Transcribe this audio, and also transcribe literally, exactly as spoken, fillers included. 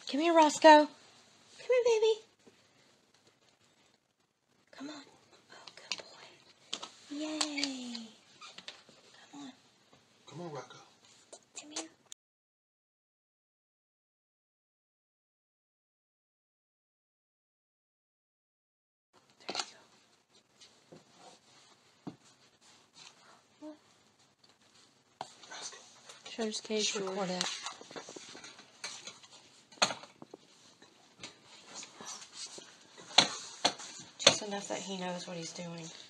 Come here, Roscoe. Come here, baby. Come on. Oh, good boy. Yay. Come on. Come on, Rocco. Come here. There you go. Roscoe. Shutter's cage, record it. Just enough that he knows what he's doing.